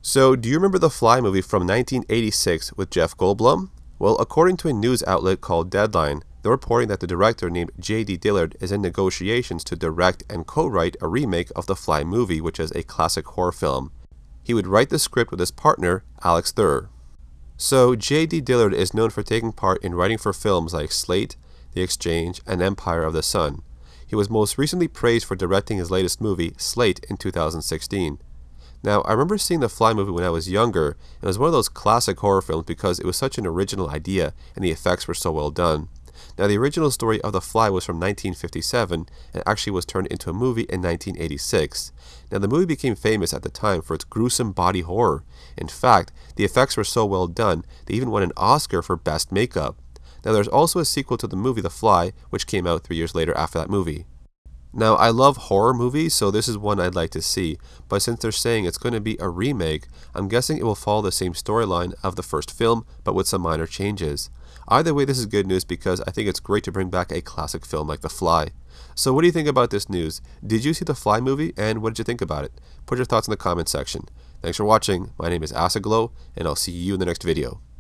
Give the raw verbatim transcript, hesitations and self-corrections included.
So, do you remember the Fly movie from nineteen eighty-six with Jeff Goldblum? Well, according to a news outlet called Deadline, they're reporting that the director named J D Dillard is in negotiations to direct and co-write a remake of the Fly movie, which is a classic horror film. He would write the script with his partner, Alex Thurr. So, J D Dillard is known for taking part in writing for films like Slate, The Exchange, and Empire of the Sun. He was most recently praised for directing his latest movie, Slate, in two thousand sixteen. Now, I remember seeing the Fly movie when I was younger, and it was one of those classic horror films because it was such an original idea and the effects were so well done. Now, the original story of The Fly was from nineteen fifty-seven and actually was turned into a movie in nineteen eighty-six. Now, the movie became famous at the time for its gruesome body horror. In fact, the effects were so well done, they even won an Oscar for Best Makeup. Now, there's also a sequel to the movie The Fly, which came out three years later after that movie. Now, I love horror movies, so this is one I'd like to see, but since they're saying it's going to be a remake, I'm guessing it will follow the same storyline of the first film, but with some minor changes. Either way, this is good news because I think it's great to bring back a classic film like The Fly. So what do you think about this news? Did you see The Fly movie, and what did you think about it? Put your thoughts in the comment section. Thanks for watching. My name is Acid Glow, and I'll see you in the next video.